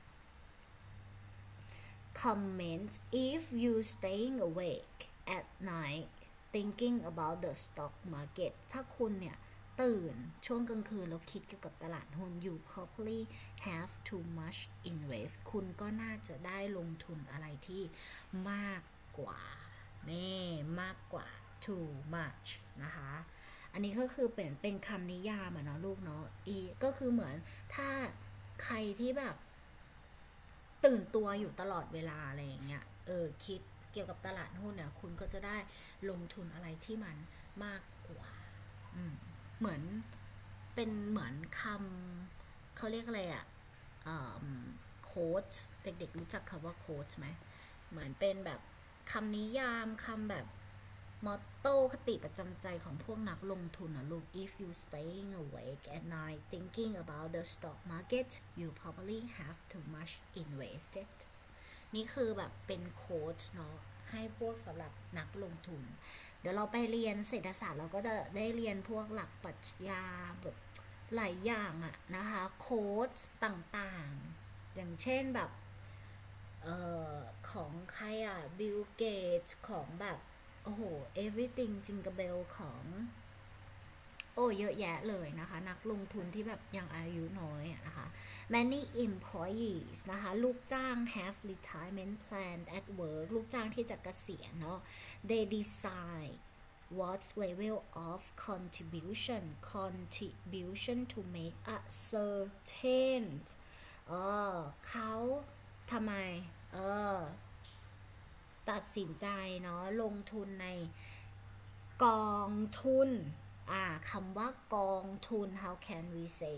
comment if you staying awake at night thinking about the stock market ถ้าคุณเนี่ยตื่นช่วงกลางคืนแล้วคิดเกี่ยวกับตลาดหุ้น you probably have too much invest คุณก็น่าจะได้ลงทุนอะไรที่มากกว่านี่มากกว่า too much นะคะอันนี้ก็คือเป็นเป็นคำนิยามอะเนาะลูกเนาะอีก็คือเหมือนถ้าใครที่แบบตื่นตัวอยู่ตลอดเวลาอะไรอย่างเงี้ยเออคิดเกี่ยวกับตลาดหุ้นเนี่ยคุณก็จะได้ลงทุนอะไรที่มันมากกว่าอืมเหมือนเป็นเหมือนคำเขาเรียกอะไรอะโค้ดเด็กๆรู้จักคำว่าโค้ดไหมเหมือนเป็นแบบคำนิยามคำแบบมอตโต้คติประจำใจของพวกนักลงทุนนะลูก if you staying awake at night thinking about the stock market you probably have too much invested นี่คือแบบเป็นโค้ดเนาะให้พวกสำหรับนักลงทุนเดี๋ยวเราไปเรียนเศรษฐศาสตร์เราก็จะได้เรียนพวกหลักปรัชญาแบบหลายอย่างอะนะคะโค้ดต่างๆอย่างเช่นแบบเอ่อของใครอะบิลเกตของแบบโอ้โห everything jingle bell ของโอ้เยอะแยะเลยนะคะนักลงทุนที่แบบยังอายุน้อยนะคะ many employees นะคะลูกจ้าง have retirement plan at work ลูกจ้างที่จะเกษียณเนาะ they decide what level of contribution contribution to make a certain เออเขาทำไมเออตัดสินใจเนาะลงทุนในกองทุนอ่าคำว่ากองทุน how can we say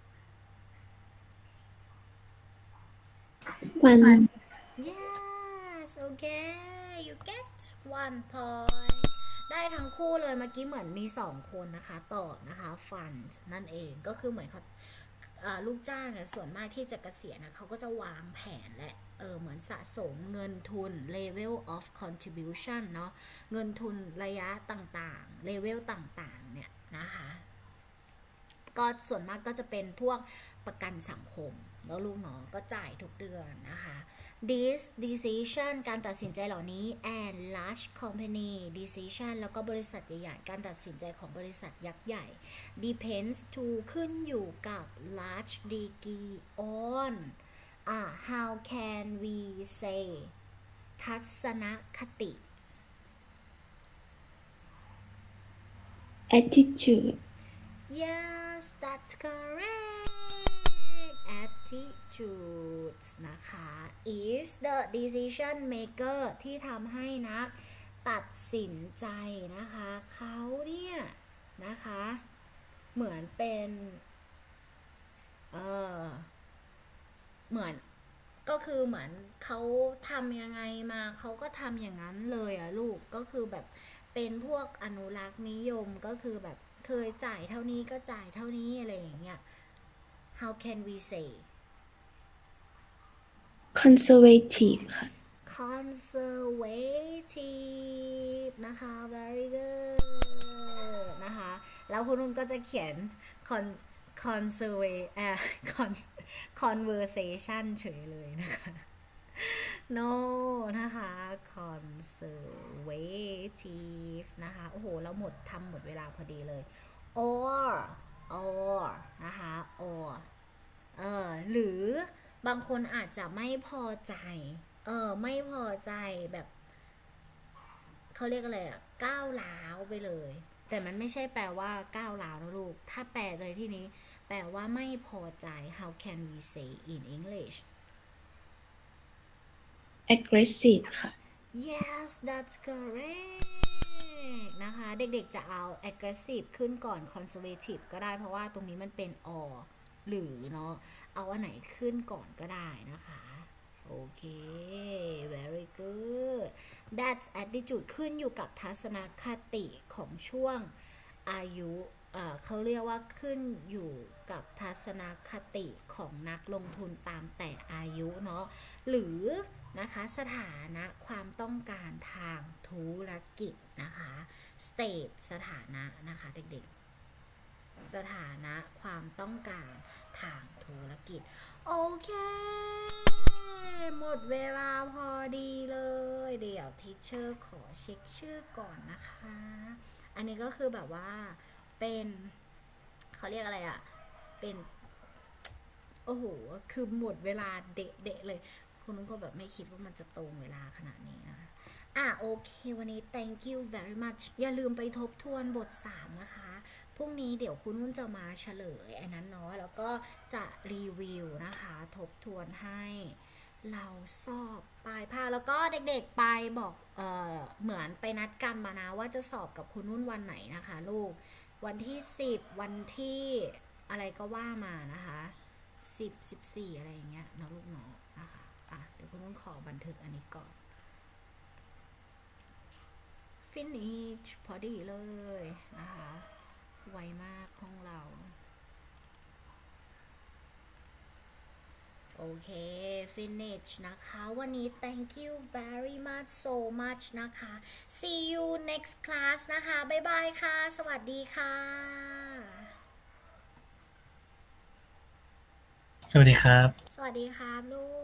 Fund. yes okay you get one point ได้ทั้งคู่เลยเมื่อกี้เหมือนมีสองคนนะคะต่อนะคะ fund นั่นเองก็คือเหมือนเขาลูกจ้างเนี่ยส่วนมากที่จะเกษียณนะเขาก็จะวางแผนและเออเหมือนสะสมเงินทุน level of contribution เนาะเงินทุนระยะต่างๆ level ต่างๆเนี่ยนะคะก็ส่วนมากก็จะเป็นพวกประกันสังคมแล้วลูกเนาะก็จ่ายทุกเดือนนะคะ this decision การตัดสินใจเหล่านี้ and large company decision แล้วก็บริษัทใหญ่ๆการตัดสินใจของบริษัทยักษ์ใหญ่ depends to ขึ้นอยู่กับ large degree on อ่า how can we say ทัศนคติ Attitude. yes that's correct attitude นะคะ is the decision maker ที่ทำให้นักตัดสินใจนะคะเขาเนี่ยนะคะเหมือนเป็นเออเหมือนก็คือเหมือนเขาทำยังไงมาเขาก็ทำอย่างนั้นเลยอะลูกก็คือแบบเป็นพวกอนุรักษ์นิยมก็คือแบบเคยจ่ายเท่านี้ก็จ่ายเท่านี้อะไรอย่างเงี้ย how can we say Conservative ค่ะ conservative นะคะ very good นะคะแล้วคุณนุ่นก็จะเขียน con conservate อ่ะ con conversation เฉยเลยนะคะ no นะคะ conservative นะคะโอ้โหเราหมดทำหมดเวลาพอดีเลย or or นะคะ or เออหรือบางคนอาจจะไม่พอใจเออไม่พอใจแบบเขาเรียกอะไรอะก้าวร้าวไปเลยแต่มันไม่ใช่แปลว่าก้าวร้าวนะลูกถ้าแปลเลยที่นี้แปลว่าไม่พอใจ how can we say in English Aggressive ค่ะ yes that's correct นะคะเด็กๆจะเอา aggressive ขึ้นก่อน conservative ก็ได้เพราะว่าตรงนี้มันเป็น or หรือเนาะเอาอันไหนขึ้นก่อนก็ได้นะคะโอเค very good that's attitude ขึ้นอยู่กับทัศนคติของช่วงอายุเอ่อเขาเรียกว่าขึ้นอยู่กับทัศนคติของนักลงทุนตามแต่อายุเนาะหรือนะคะสถานะความต้องการทางธุรกิจนะคะ state สถานะนะคะเด็กๆสถานะความต้องการทางธุรกิจโอเคหมดเวลาพอดีเลยเดี๋ยวทีเชอร์ขอเช็คชื่อก่อนนะคะอันนี้ก็คือแบบว่าเป็นเขาเรียกอะไรอะเป็นโอ้โหคือหมดเวลาเดะๆเลยคุณนุ้งก็แบบไม่คิดว่ามันจะตรงเวลาขนาดนี้นะอ่ะโอเควันนี้ thank you very much อย่าลืมไปทบทวนบทสามนะคะพรุ่งนี้เดี๋ยวคุณนุ่นจะมาเฉลยอันนั้นเนาะแล้วก็จะรีวิวนะคะทบทวนให้เราสอบปลายภาคแล้วก็เด็กๆไปบอกเออเหมือนไปนัดกันมานะว่าจะสอบกับคุณนุ่นวันไหนนะคะลูกวันที่สิบวันที่อะไรก็ว่ามานะคะสิบ สิบสี่อะไรอย่างเงี้ยนะลูกเนาะนะคะอ่ะเดี๋ยวคุณนุ่นขอบันทึกอันนี้ก่อน finish พอดีเลยนะคะไวมากของเราโอเค finish นะคะวันนี้ thank you very much so much นะคะ see you next class นะคะบ๊ายบายค่ะสวัสดีค่ะสวัสดีครับสวัสดีครับลูก